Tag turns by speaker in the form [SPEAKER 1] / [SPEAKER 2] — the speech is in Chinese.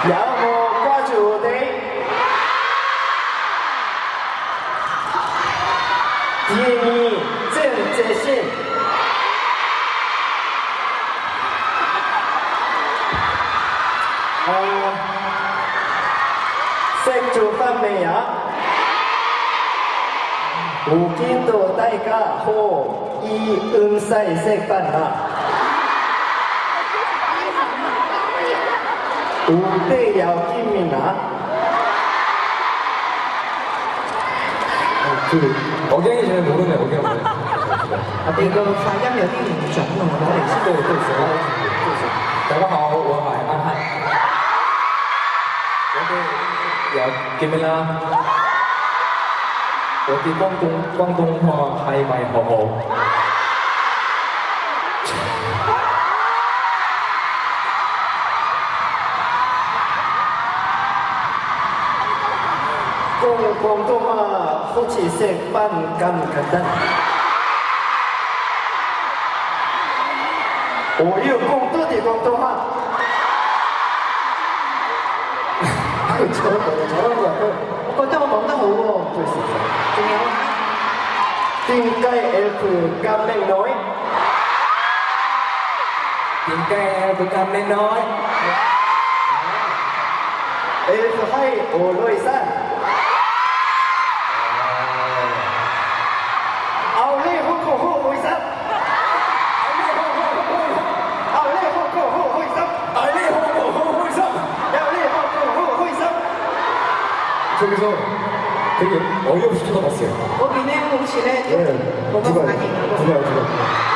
[SPEAKER 1] 有冇掛住我哋 D&E 正接線？食咗飯未啊？有見到大家好唔使食飯啦？有必要見面啊？
[SPEAKER 2] 我驚以前冇得嚟，我驚冇得。
[SPEAKER 3] 你個發音有啲唔準啊！我哋先
[SPEAKER 2] 對，大家好，我係安漢。我哋又見面啦。我哋廣東話係咪好好？
[SPEAKER 1] 廣東話好似食飯咁簡單。我要講多啲廣東話。
[SPEAKER 3] 我覺得我講得好喎。仲有
[SPEAKER 1] 點解 F 咁靚女？
[SPEAKER 2] 點解 F 咁靚女
[SPEAKER 1] ？F 係我女生。
[SPEAKER 2] 저기서 되게 어이없이 쳐다봤어요.
[SPEAKER 3] 거기는 혹시 내
[SPEAKER 2] 네.
[SPEAKER 3] 뭐가 아닌가?
[SPEAKER 2] 누가요?